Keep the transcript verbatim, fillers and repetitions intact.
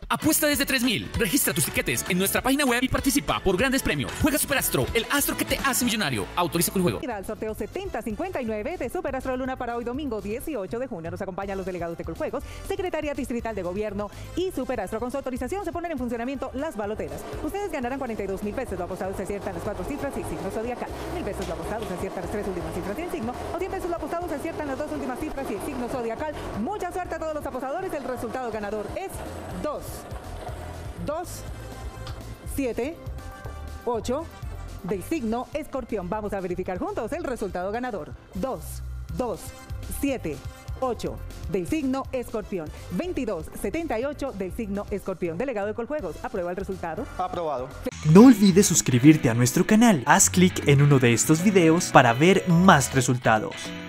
Apuesta desde tres mil. Registra tus tiquetes en nuestra página web y participa por grandes premios. Juega Superastro, el astro que te hace millonario. Autoriza con el juego. Al sorteo setenta cincuenta y nueve de Superastro Luna para hoy domingo dieciocho de junio. Nos acompañan los delegados de Coljuegos, Secretaría Distrital de Gobierno y Superastro. Con su autorización se ponen en funcionamiento las baloteras. Ustedes ganarán cuarenta y dos mil pesos. Lo apostado se aciertan las cuatro cifras y signo zodiacal. Mil pesos lo apostado se aciertan las tres últimas cifras y el signo. O cien pesos lo apostado se aciertan las dos últimas cifras y el signo zodiacal. Mucha suerte a todos los apostadores. El resultado ganador es dos. dos, siete, ocho del signo Escorpión. Vamos a verificar juntos el resultado ganador. dos, dos, siete, ocho del signo Escorpión. veintidós, setenta y ocho del signo Escorpión. Delegado de Coljuegos, ¿aprueba el resultado? Aprobado. No olvides suscribirte a nuestro canal. Haz clic en uno de estos videos para ver más resultados.